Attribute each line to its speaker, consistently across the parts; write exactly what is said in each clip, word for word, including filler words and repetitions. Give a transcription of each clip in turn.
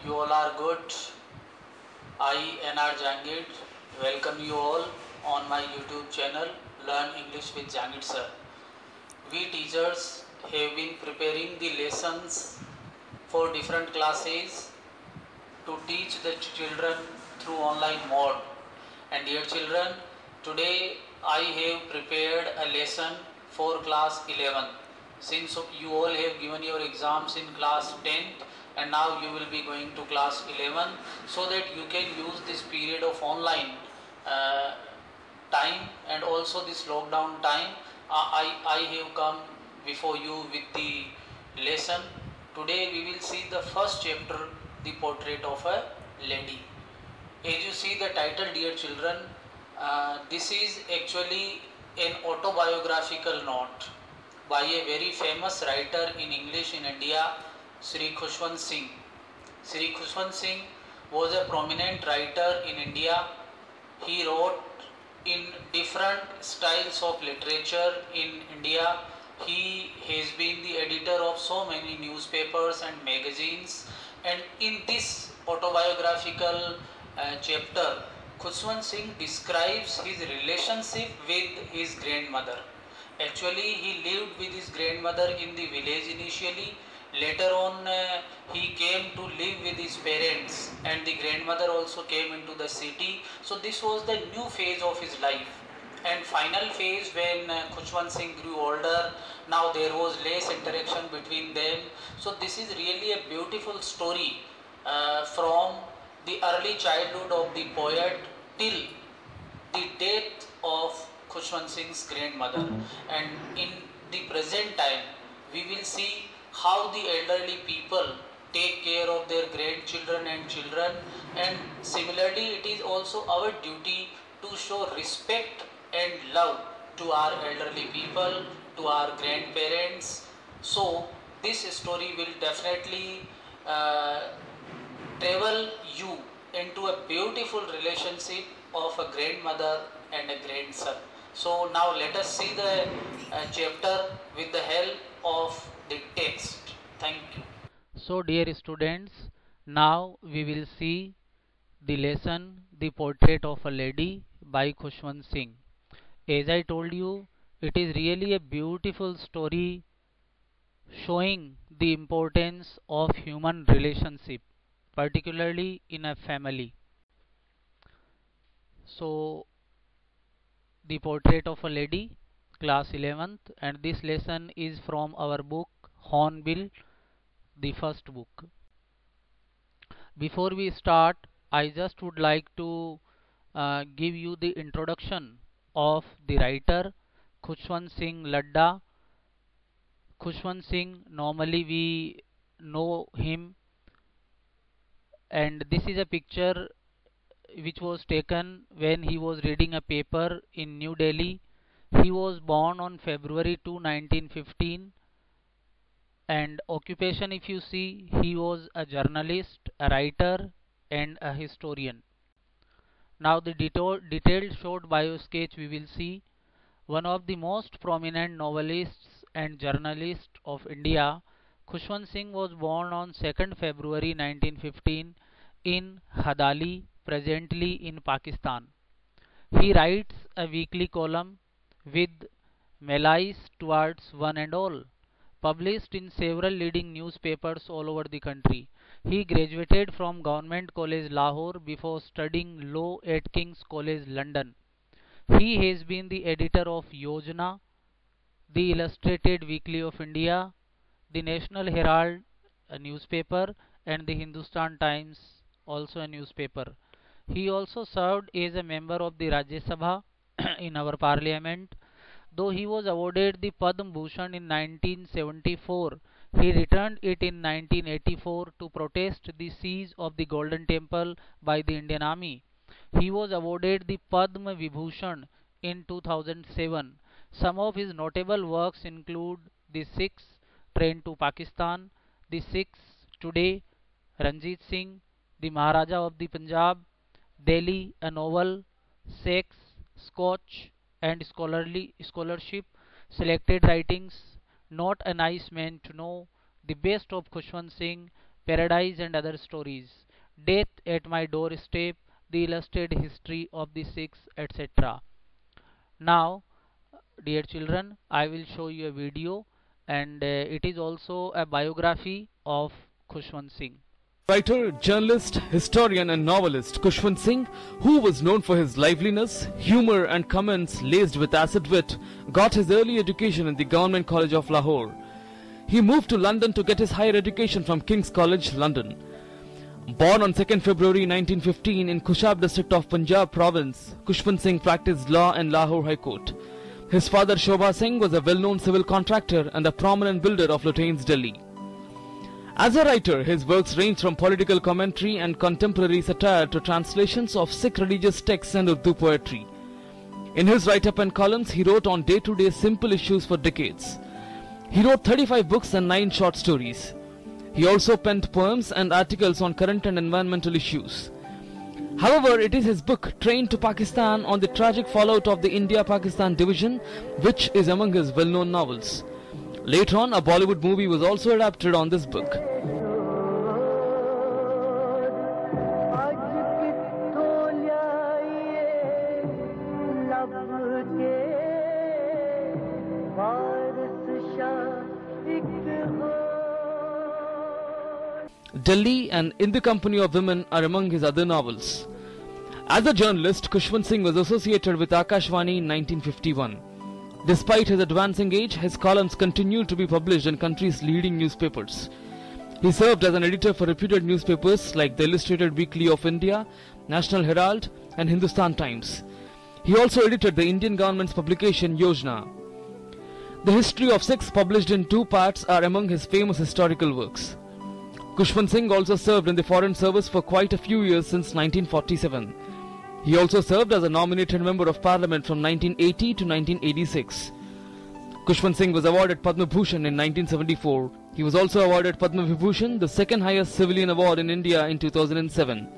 Speaker 1: You all are good. I, N R Jangid, welcome you all on my YouTube channel Learn English with Jangid Sir. We teachers have been preparing the lessons for different classes to teach the children through online mode. And dear children, today I have prepared a lesson for class eleven. Since you all have given your exams in class tenth and now you will be going to class eleven, so that you can use this period of online uh, time and also this lockdown time, uh, I, I have come before you with the lesson. Today we will see the first chapter, the portrait of a lady. As you see the title, dear children, uh, this is actually an autobiographical note by a very famous writer in English in India, Sri Khushwant Singh. Sri Khushwant Singh was a prominent writer in India. He wrote in different styles of literature in India. He has been the editor of so many newspapers and magazines, and in this autobiographical uh, chapter, Khushwant Singh describes his relationship with his grandmother. Actually, he lived with his grandmother in the village initially. Later on, uh, he came to live with his parents, and the grandmother also came into the city. So this was the new phase of his life. And final phase, when uh, Khushwant Singh grew older, now there was less interaction between them. So this is really a beautiful story uh, from the early childhood of the poet till the death of Khushwant Singh's grandmother. And in the present time, we will see how the elderly people take care of their grandchildren and children, and similarly it is also our duty to show respect and love to our elderly people, to our grandparents. So this story will definitely uh, travel you into a beautiful relationship of a grandmother and a grandson. So now let us see the uh, chapter with the help of the text. Thank you.
Speaker 2: So dear students, now we will see the lesson The Portrait of a Lady by Khushwant Singh. As I told you, it is really a beautiful story showing the importance of human relationship, particularly in a family. So The Portrait of a Lady, class eleventh, and this lesson is from our book Hornbill, the first book. Before we start, I just would like to uh, give you the introduction of the writer Khushwant Singh Ladda. Khushwant Singh, normally we know him, and this is a picture which was taken when he was reading a paper in New Delhi. He was born on February second, nineteen fifteen, and occupation, if you see, he was a journalist, a writer, and a historian. Now the detail, detailed short bio sketch we will see. One of the most prominent novelists and journalists of India, Khushwant Singh was born on second February nineteen fifteen in Hadali, presently in Pakistan. He writes a weekly column with malice towards one and all, published in several leading newspapers all over the country. He graduated from Government College Lahore before studying law at King's College London. He has been the editor of Yojana, the Illustrated Weekly of India, the National Herald, a newspaper, and the Hindustan Times, also a newspaper. He also served as a member of the Rajya Sabha in our parliament. Though he was awarded the Padma Bhushan in nineteen seventy-four, he returned it in nineteen eighty-four to protest the siege of the Golden Temple by the Indian Army. He was awarded the Padma Vibhushan in two thousand seven. Some of his notable works include The Sikhs, Train to Pakistan, The Sikhs Today, Ranjit Singh, The Maharaja of the Punjab, Delhi, a novel, Sex, Scotch, and scholarly scholarship, selected writings, Not a Nice Man to Know, The Best of Khushwant Singh, Paradise and Other Stories, Death at My Doorstep, The Illustrated History of the Sikhs, et cetera. Now, dear children, I will show you a video, and uh, it is also a biography of Khushwant Singh.
Speaker 3: Writer, journalist, historian and novelist Khushwant Singh, who was known for his liveliness, humor and comments laced with acid wit, got his early education in the Government College of Lahore. He moved to London to get his higher education from King's College, London. Born on second February nineteen fifteen in Kushab district of Punjab province, Khushwant Singh practiced law in Lahore High Court. His father Shobha Singh was a well-known civil contractor and a prominent builder of Lutyens, Delhi. As a writer, his works range from political commentary and contemporary satire to translations of Sikh religious texts and Urdu poetry. In his write-up and columns, he wrote on day-to-day simple issues for decades. He wrote thirty-five books and nine short stories. He also penned poems and articles on current and environmental issues. However, it is his book Train to Pakistan on the tragic fallout of the India-Pakistan division which is among his well-known novels. Later on, a Bollywood movie was also adapted on this book. Delhi and In the Company of Women are among his other novels. As a journalist, Khushwant Singh was associated with Akashvani in nineteen fifty-one. Despite his advancing age, his columns continued to be published in country's leading newspapers. He served as an editor for reputed newspapers like the Illustrated Weekly of India, National Herald and Hindustan Times. He also edited the Indian government's publication Yojana. The History of Sikhs, published in two parts, are among his famous historical works. Khushwant Singh also served in the Foreign Service for quite a few years since nineteen forty-seven. He also served as a nominated member of parliament from nineteen eighty to nineteen eighty-six. Khushwant Singh was awarded Padma Bhushan in nineteen seventy-four. He was also awarded Padma Vibhushan, the second highest civilian award in India, in two thousand seven.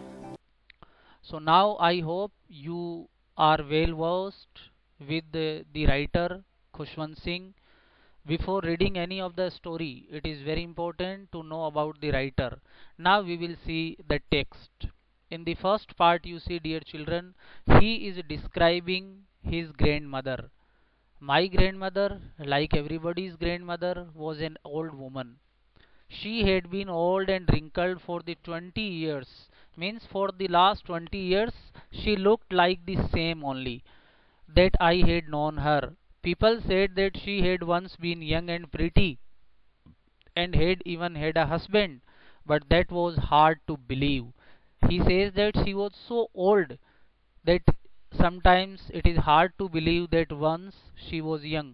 Speaker 2: So now I hope you are well versed with the, the writer Khushwant Singh. Before reading any of the story, it is very important to know about the writer. Now we will see the text. In the first part, you see, dear children, he is describing his grandmother. My grandmother, like everybody's grandmother, was an old woman. She had been old and wrinkled for the twenty years. Means for the last twenty years, she looked like the same only that I had known her. People said that she had once been young and pretty and had even had a husband, but that was hard to believe. He says that she was so old that sometimes it is hard to believe that once she was young.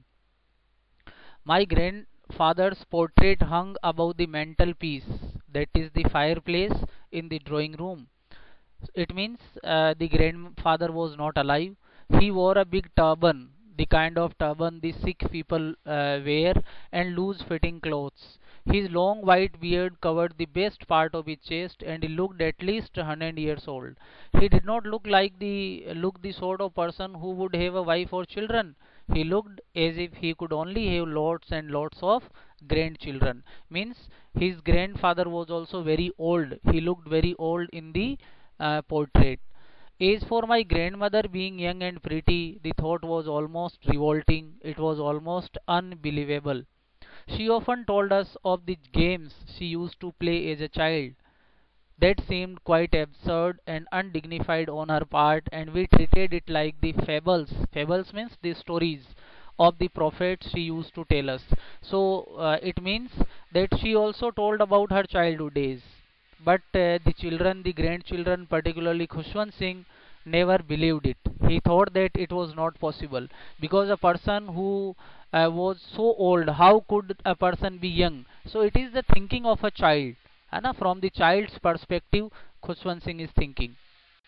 Speaker 2: My grandfather's portrait hung above the mantelpiece, that is the fireplace in the drawing room. It means uh, the grandfather was not alive. He wore a big turban, the kind of turban the Sikh people uh, wear, and loose fitting clothes. His long white beard covered the best part of his chest, and he looked at least one hundred years old. He did not look like the look the sort of person who would have a wife or children. He looked as if he could only have lots and lots of grandchildren. Means his grandfather was also very old. He looked very old in the uh, portrait. As for my grandmother being young and pretty, the thought was almost revolting. It was almost unbelievable. She often told us of the games she used to play as a child. That seemed quite absurd and undignified on her part, and we treated it like the fables. Fables means the stories of the prophets she used to tell us. So uh, it means that she also told about her childhood days. But uh, the children, the grandchildren, particularly Khushwant Singh, never believed it. He thought that it was not possible, because a person who uh, was so old, how could a person be young? So it is the thinking of a child. And from the child's perspective, Khushwant Singh is thinking.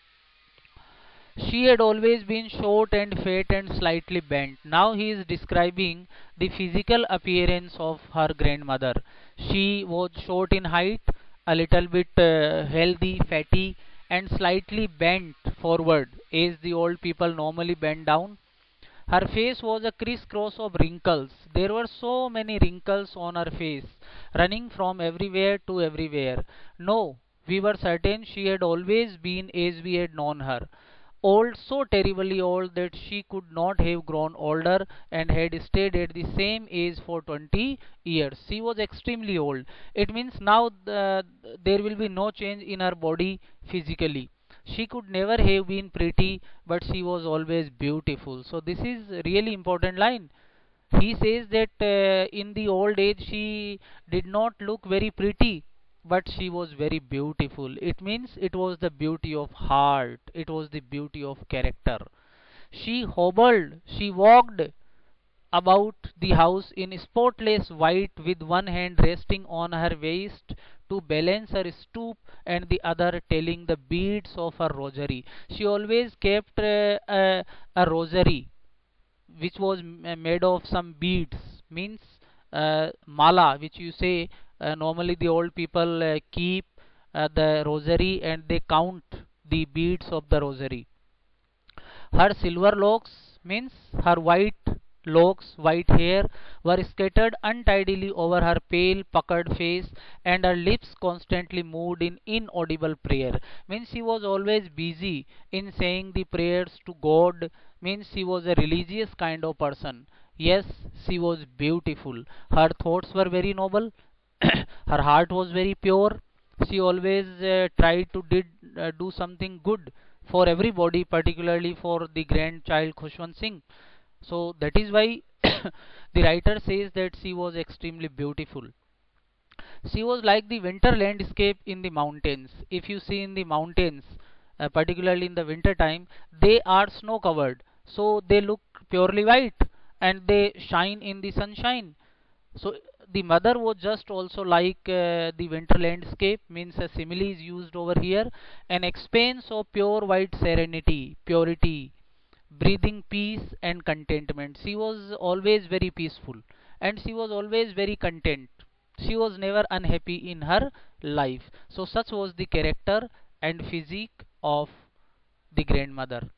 Speaker 2: She had always been short and fat and slightly bent. Now he is describing the physical appearance of her grandmother. She was short in height, a little bit uh, healthy, fatty, and slightly bent forward, as the old people normally bend down. Her face was a crisscross of wrinkles. There were so many wrinkles on her face, running from everywhere to everywhere. No, we were certain she had always been as we had known her. Old, so terribly old that she could not have grown older and had stayed at the same age for twenty years. She was extremely old. It means now the, there will be no change in her body physically. She could never have been pretty, but she was always beautiful. So this is a really important line. He says that uh, in the old age she did not look very pretty, but she was very beautiful. It means it was the beauty of heart, it was the beauty of character. She hobbled, she walked about the house in spotless white with one hand resting on her waist to balance her stoop and the other telling the beads of her rosary. She always kept uh, a, a rosary which was m- made of some beads, means uh, mala, which you say uh, normally the old people uh, keep uh, the rosary and they count the beads of the rosary. Her silver locks, means her white locks, white hair, were scattered untidily over her pale, puckered face, and her lips constantly moved in inaudible prayer. Means she was always busy in saying the prayers to God. Means she was a religious kind of person. Yes, she was beautiful. Her thoughts were very noble. Her heart was very pure. She always uh, tried to did uh, do something good for everybody, particularly for the grandchild Khushwant Singh. So that is why the writer says that she was extremely beautiful. She was like the winter landscape in the mountains. If you see in the mountains, uh, particularly in the winter time, they are snow covered, so they look purely white and they shine in the sunshine. So the mother was just also like uh, the winter landscape, means a simile is used over here, an expanse of pure white serenity, purity, breathing peace and contentment. She was always very peaceful and she was always very content. She was never unhappy in her life. So such was the character and physique of the grandmother.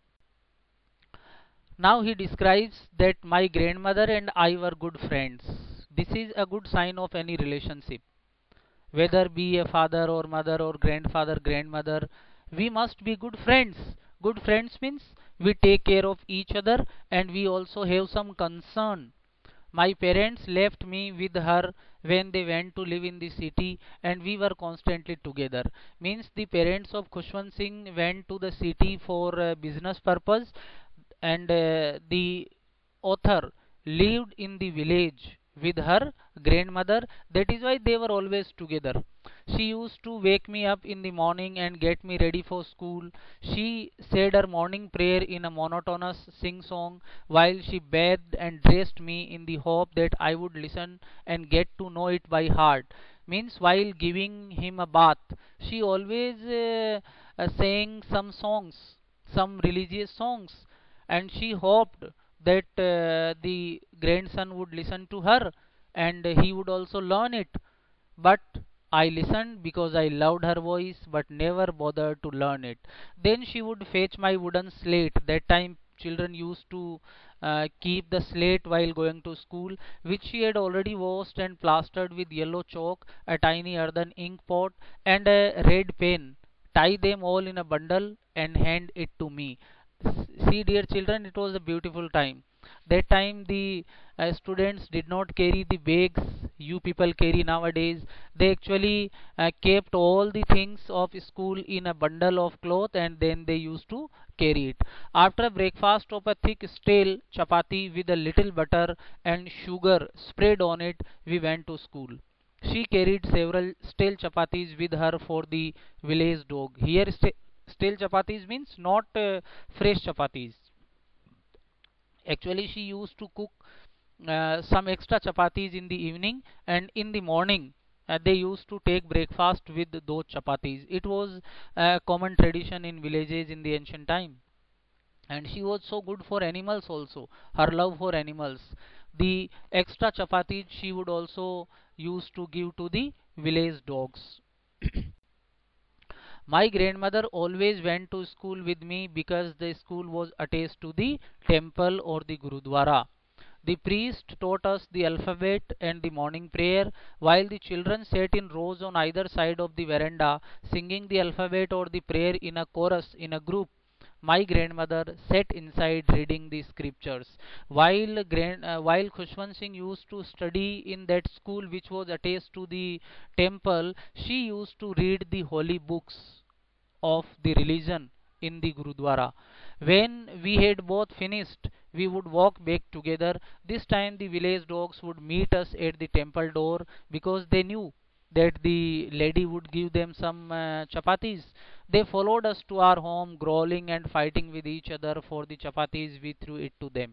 Speaker 2: Now he describes that my grandmother and I were good friends. This is a good sign of any relationship. Whether be a father or mother or grandfather, grandmother, we must be good friends. Good friends means we take care of each other and we also have some concern. My parents left me with her when they went to live in the city and we were constantly together. Means the parents of Khushwant Singh went to the city for uh, business purpose and uh, the author lived in the village with her grandmother. That is why they were always together. She used to wake me up in the morning and get me ready for school. She said her morning prayer in a monotonous sing song while she bathed and dressed me in the hope that I would listen and get to know it by heart. Means while giving him a bath, she always uh, uh, sang some songs, some religious songs, and she hoped that uh, the grandson would listen to her and he would also learn it. But I listened because I loved her voice but never bothered to learn it. Then she would fetch my wooden slate. That time children used to uh, keep the slate while going to school, which she had already washed and plastered with yellow chalk, a tiny earthen ink pot, and a red pen. Tie them all in a bundle and hand it to me. See, dear children, it was a beautiful time. That time the uh, students did not carry the bags you people carry nowadays. They actually uh, kept all the things of school in a bundle of cloth and then they used to carry it. After a breakfast of a thick stale chapati with a little butter and sugar spread on it, we went to school. She carried several stale chapatis with her for the village dog. Here, st- stale chapatis means not uh, fresh chapatis. Actually, she used to cook uh, some extra chapatis in the evening, and in the morning uh, they used to take breakfast with those chapatis. It was a common tradition in villages in the ancient time. And she was so good for animals also. Her love for animals. The extra chapatis she would also use to give to the village dogs. My grandmother always went to school with me because the school was attached to the temple or the Gurudwara. The priest taught us the alphabet and the morning prayer, while the children sat in rows on either side of the veranda, singing the alphabet or the prayer in a chorus in a group. My grandmother sat inside reading the scriptures, while grand, uh, while Khushwant Singh used to study in that school which was attached to the temple. She used to read the holy books of the religion in the Gurudwara. When we had both finished, we would walk back together. This time the village dogs would meet us at the temple door because they knew that the lady would give them some uh, chapatis. They followed us to our home, growling and fighting with each other for the chapatis we threw it to them.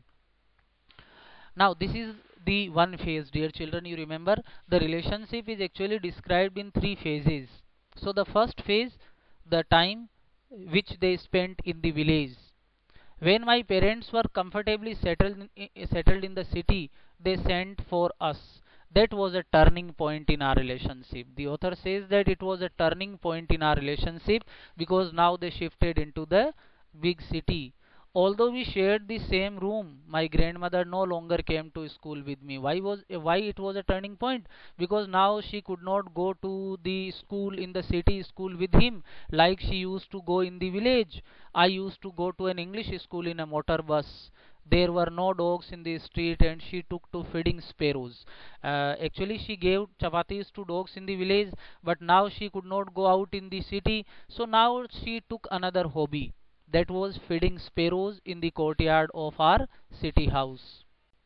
Speaker 2: Now, this is the one phase, dear children. You remember the relationship is actually described in three phases. So, the first phase, the time which they spent in the village. When my parents were comfortably settled in, settled in the city, they sent for us. That was a turning point in our relationship. The author says that it was a turning point in our relationship because now they shifted into the big city. Although we shared the same room, my grandmother no longer came to school with me. Why was why it was a turning point? Because now she could not go to the school in the city school with him like she used to go in the village. I used to go to an English school in a motor bus. There were no dogs in the street and she took to feeding sparrows. Uh, actually, she gave chapatis to dogs in the village, but now she could not go out in the city. So now she took another hobby, that was feeding sparrows in the courtyard of our city house.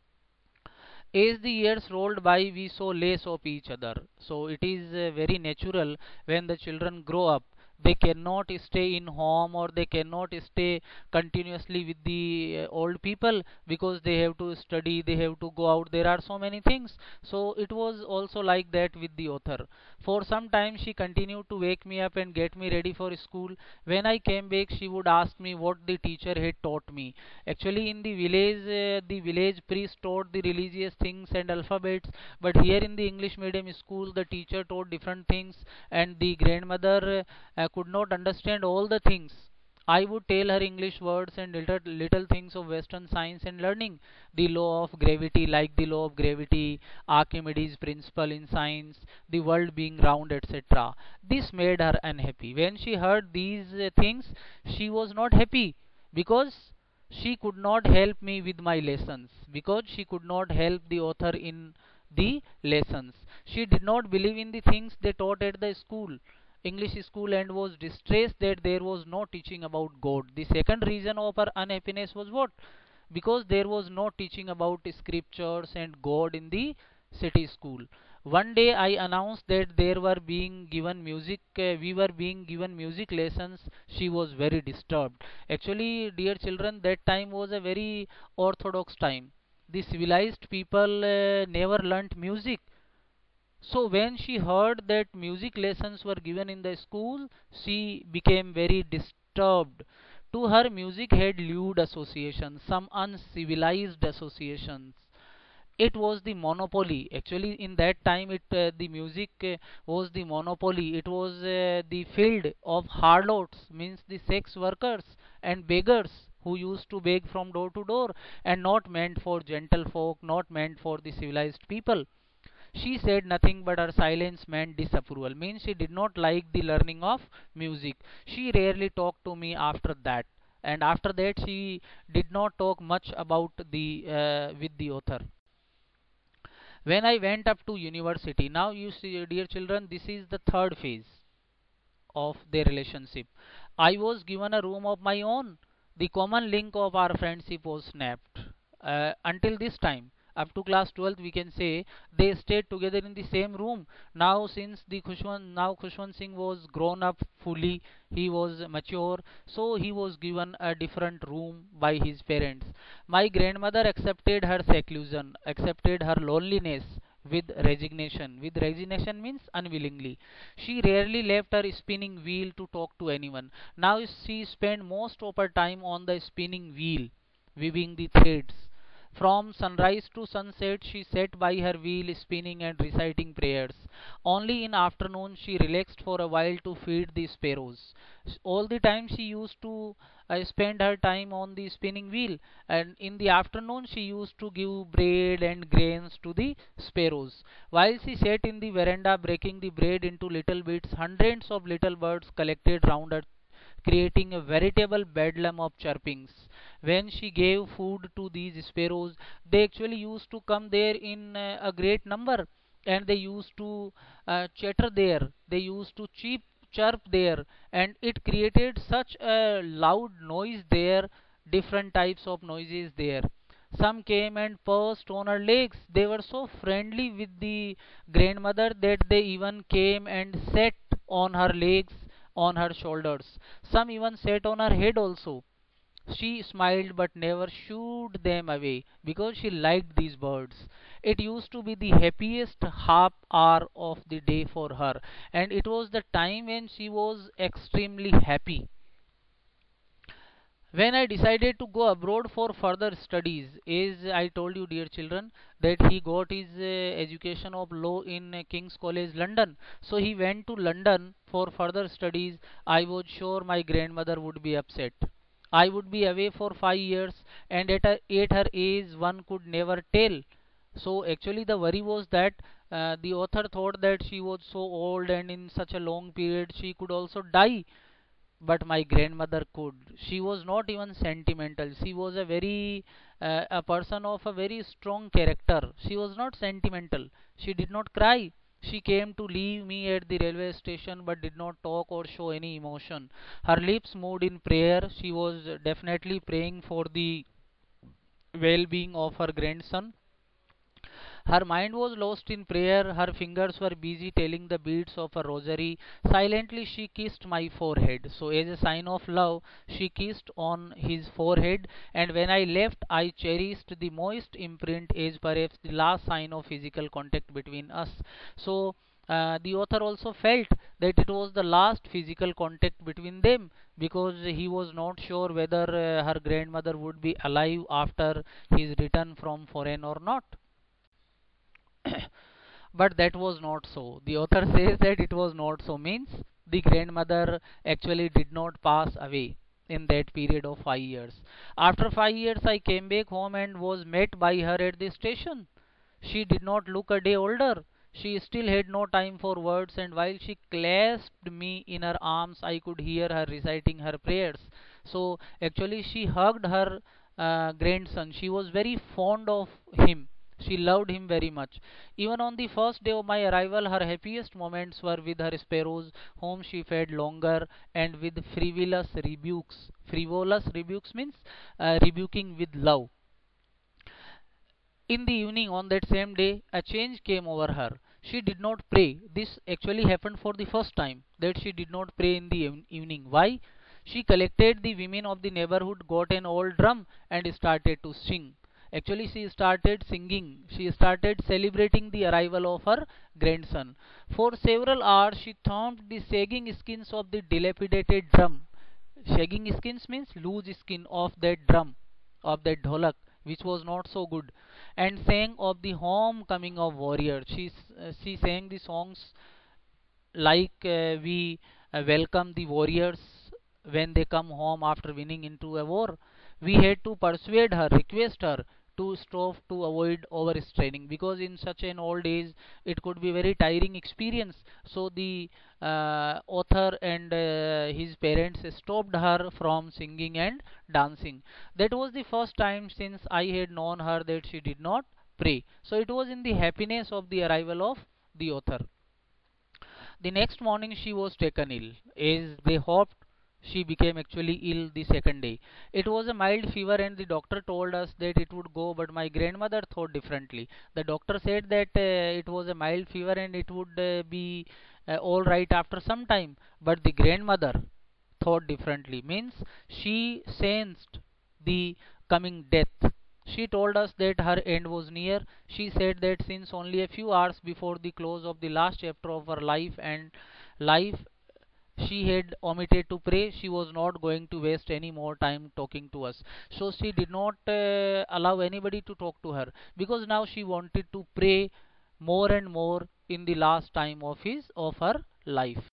Speaker 2: As the years rolled by, we saw less of each other. So it is uh, very natural when the children grow up. They cannot stay in home or they cannot stay continuously with the uh, old people because they have to study, they have to go out. There are so many things. So it was also like that with the author. For some time, she continued to wake me up and get me ready for school. When I came back, she would ask me what the teacher had taught me. Actually, in the village, uh, the village priest taught the religious things and alphabets, but here in the English medium school, the teacher taught different things, and the grandmother uh, could not understand all the things. I would tell her English words and little, little things of Western science and learning. The law of gravity, like the law of gravity, Archimedes' principle in science, the world being round, et cetera. This made her unhappy. When she heard these uh, things, she was not happy because she could not help me with my lessons, because she could not help the author in the lessons. She did not believe in the things they taught at the school, English school, and was distressed that there was no teaching about God. The second reason of her unhappiness was what? Because there was no teaching about scriptures and God in the city school. One day I announced that there were being given music, uh, we were being given music lessons. She was very disturbed. Actually, dear children, that time was a very orthodox time. The civilized people uh, never learnt music. So when she heard that music lessons were given in the school, she became very disturbed. To her, music had lewd associations, some uncivilized associations. It was the monopoly. Actually, in that time, it uh, the music uh, was the monopoly. It was uh, the field of harlots, means the sex workers and beggars who used to beg from door to door, and not meant for gentle folk, not meant for the civilized people. She said nothing, but her silence meant disapproval. Means she did not like the learning of music. She rarely talked to me after that, and after that she did not talk much about the uh, with the author. When I went up to university, now you see, dear children, this is the third phase of their relationship. I was given a room of my own. The common link of our friendship was snapped. Uh, until this time, up to class twelfth, we can say they stayed together in the same room. Now, since the Khushwant, now Khushwant Singh was grown up fully, he was mature, so he was given a different room by his parents. My grandmother accepted her seclusion, accepted her loneliness with resignation. With resignation means unwillingly. She rarely left her spinning wheel to talk to anyone. Now she spent most of her time on the spinning wheel, weaving the threads. From sunrise to sunset, she sat by her wheel, spinning and reciting prayers. Only in afternoon she relaxed for a while to feed the sparrows. All the time she used to uh, spend her time on the spinning wheel, and in the afternoon she used to give bread and grains to the sparrows. While she sat in the veranda breaking the bread into little bits, hundreds of little birds collected round her, creating a veritable bedlam of chirpings. When she gave food to these sparrows, they actually used to come there in uh, a great number, and they used to uh, chatter there, they used to cheep chirp there, and it created such a loud noise there, different types of noises there. Some came and perched on her legs. They were so friendly with the grandmother that they even came and sat on her legs, on her shoulders. Some even sat on her head also. She smiled but never shooed them away because she liked these birds. It used to be the happiest half hour of the day for her, and it was the time when she was extremely happy. When I decided to go abroad for further studies, as I told you, dear children, that he got his uh, education of law in uh, King's College, London. So he went to London for further studies. I was sure my grandmother would be upset. I would be away for five years, and at her, at her age, one could never tell. So actually, the worry was that uh, the author thought that she was so old, and in such a long period she could also die, but my grandmother could. She was not even sentimental. She was a very uh, a person of a very strong character. She was not sentimental. She did not cry. She came to leave me at the railway station but did not talk or show any emotion. Her lips moved in prayer. She was definitely praying for the well being of her grandson. Her mind was lost in prayer, her fingers were busy telling the beads of a rosary. Silently she kissed my forehead. So, as a sign of love, she kissed on his forehead, and when I left, I cherished the moist imprint as perhaps the last sign of physical contact between us. So, uh, the author also felt that it was the last physical contact between them, because he was not sure whether uh, her grandmother would be alive after his return from foreign or not. But that was not so. The author says that it was not so, means the grandmother actually did not pass away in that period of five years. After five years, I came back home and was met by her at the station. She did not look a day older. She still had no time for words, and while she clasped me in her arms, I could hear her reciting her prayers. So, actually, she hugged her uh, grandson. She was very fond of him. She loved him very much. Even on the first day of my arrival, her happiest moments were with her sparrows, whom she fed longer, and with frivolous rebukes. Frivolous rebukes means uh, rebuking with love. In the evening on that same day, a change came over her. She did not pray. This actually happened for the first time, that she did not pray in the eve- evening. Why? She collected the women of the neighborhood, got an old drum, and started to sing. Actually, she started singing. She started celebrating the arrival of her grandson. For several hours, she thumped the sagging skins of the dilapidated drum. Shagging skins means loose skin of that drum, of that dholak, which was not so good, and sang of the homecoming of warriors. She uh, she sang the songs like uh, we uh, welcome the warriors when they come home after winning into a war. We had to persuade her, request her to stop, to avoid overstraining, because in such an old age it could be very tiring experience. So the uh, author and uh, his parents stopped her from singing and dancing. That was the first time since I had known her that she did not pray. So it was in the happiness of the arrival of the author. The next morning she was taken ill. As they hoped, she became actually ill the second day. It was a mild fever, and the doctor told us that it would go, but my grandmother thought differently. The doctor said that uh, it was a mild fever and it would uh, be uh, all right after some time. But the grandmother thought differently, means she sensed the coming death. She told us that her end was near. She said that since only a few hours before the close of the last chapter of her life and life, she had omitted to pray. She was not going to waste any more time talking to us. So she did not uh, allow anybody to talk to her, because now she wanted to pray more and more in the last time of his of her life.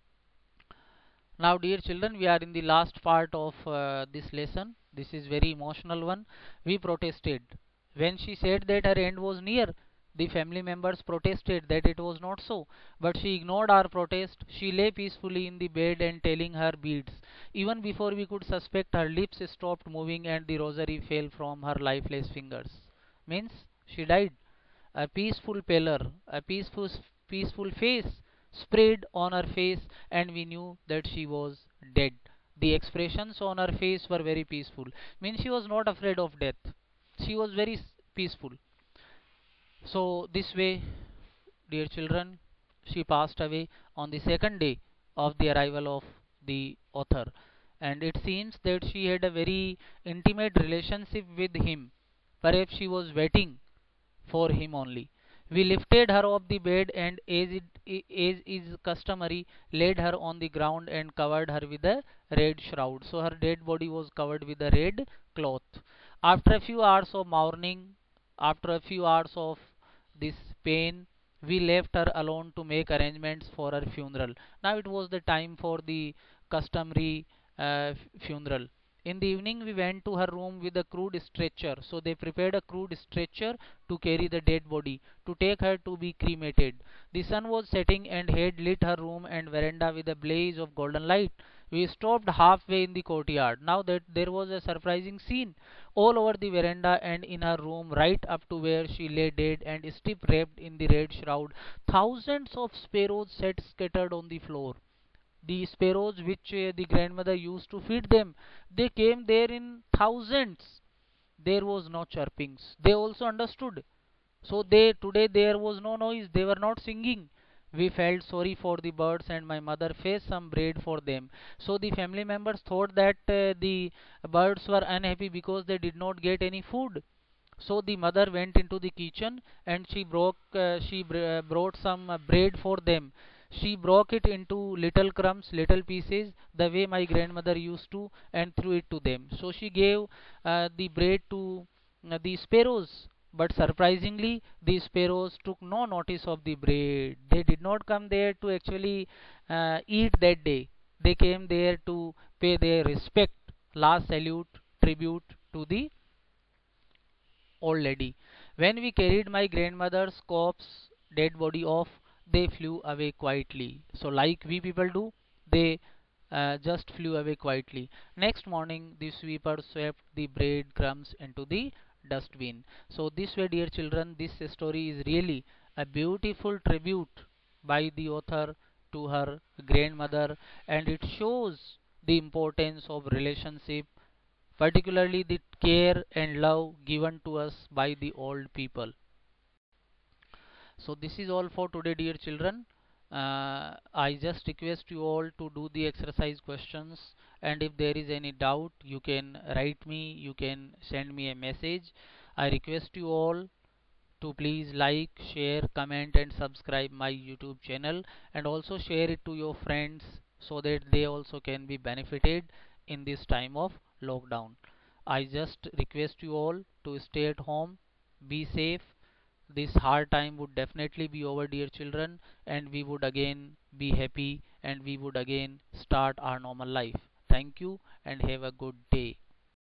Speaker 2: Now, dear children, we are in the last part of uh, this lesson. This is very emotional one. We protested when she said that her end was near. The family members protested that it was not so, but she ignored our protest. She lay peacefully in the bed and telling her beads. Even before we could suspect, her lips stopped moving and the rosary fell from her lifeless fingers. Means she died. A peaceful pallor, a peaceful, peaceful face spread on her face, and we knew that she was dead. The expressions on her face were very peaceful. Means she was not afraid of death. She was very s- peaceful. So, this way, dear children, she passed away on the second day of the arrival of the author. And it seems that she had a very intimate relationship with him. Perhaps she was waiting for him only. We lifted her off the bed and, as it as is customary, laid her on the ground and covered her with a red shroud. So her dead body was covered with a red cloth. After a few hours of mourning, after a few hours of this pain, we left her alone to make arrangements for her funeral. Now it was the time for the customary uh, funeral. In the evening, we went to her room with a crude stretcher. So they prepared a crude stretcher to carry the dead body, to take her to be cremated. The sun was setting and had lit her room and veranda with a blaze of golden light. We stopped halfway in the courtyard. Now that there was a surprising scene all over the veranda and in her room, right up to where she lay dead and stiff wrapped in the red shroud. Thousands of sparrows sat scattered on the floor. The sparrows which uh, the grandmother used to feed them, they came there in thousands. There was no chirpings. They also understood. So they today there was no noise. They were not singing. We felt sorry for the birds, and my mother fetched some bread for them. So the family members thought that uh, the birds were unhappy because they did not get any food. So the mother went into the kitchen and she broke uh, she br- uh, brought some uh, bread for them. She broke it into little crumbs, little pieces, the way my grandmother used to, and threw it to them. So she gave uh, the bread to uh, the sparrows. But surprisingly, the sparrows took no notice of the bread. They did not come there to actually uh, eat that day. They came there to pay their respect, last salute, tribute to the old lady. When we carried my grandmother's corpse, dead body off, they flew away quietly. So, like we people do, they uh, just flew away quietly. Next morning, the sweeper swept the bread crumbs into the dustbin. So, this way, dear children, this story is really a beautiful tribute by the author to her grandmother, and it shows the importance of relationship, particularly the care and love given to us by the old people. So this is all for today, dear children. uh, I just request you all to do the exercise questions, and if there is any doubt, you can write me, you can send me a message. I request you all to please like, share, comment and subscribe my YouTube channel, and also share it to your friends so that they also can be benefited in this time of lockdown. I just request you all to stay at home, be safe. This hard time would definitely be over, dear children, and we would again be happy and we would again start our normal life. Thank you and have a good day.